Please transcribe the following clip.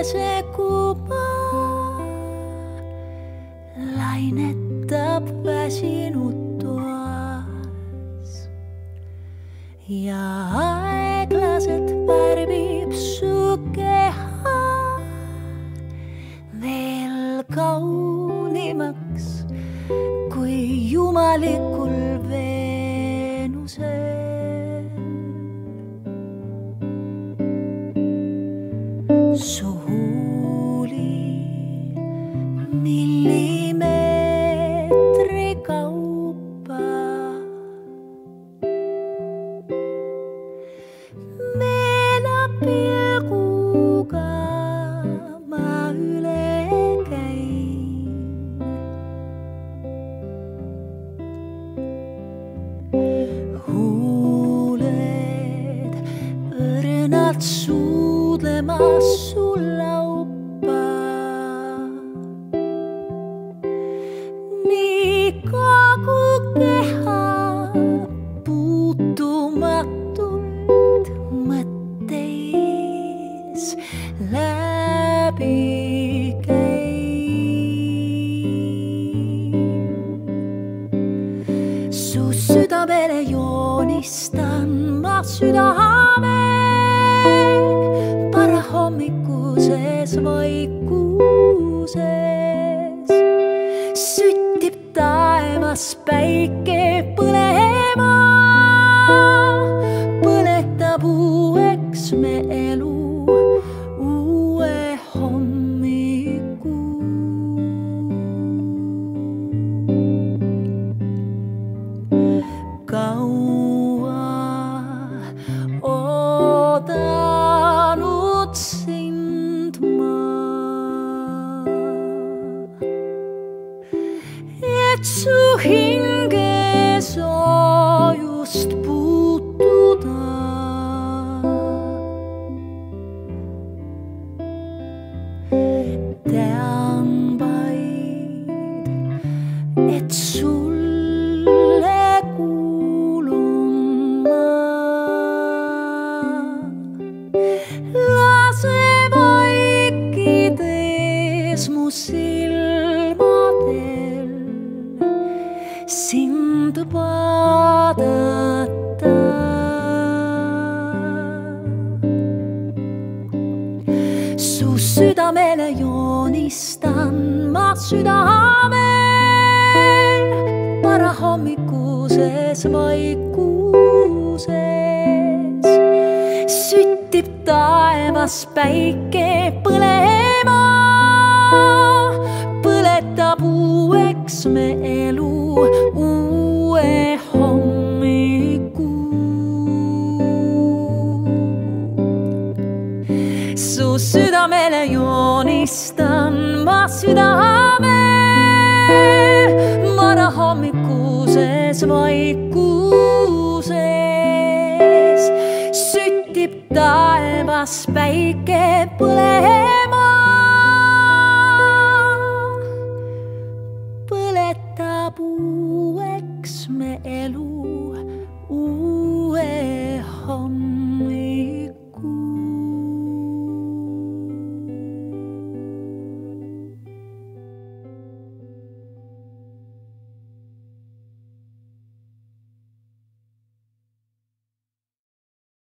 see kuuma lainetab väsinud toas ja aeglaselt värvib su keha veel kaunimaks kui jumalikul Veenusel. Su huuli millimeetri kaupa meelab pilguga ma üle käin. Huuled õrnalt suudlemas su laupa, nii kogu keha puutumatult mõtteis läbi käib. Su südamele joonistan ma südame hommikuses vaikuses. Süttib taevas päike põlema, põletab uueks me elu uue hommiku. Kaua oodanud sind ma, et su hinge soojust puutuda. Tean vaid, et sulle kuulun ma. Lase vaikides mu silmadel sind vaadata. Su südamele joonistan ma südamel varahommikuses vaikuses. Süttib taevas päike põlema, põletab uueks me elu uue hommiku. Su südamele joonistan ma südamel varahommikuses vaikuses. Süttib taevas päike põlema,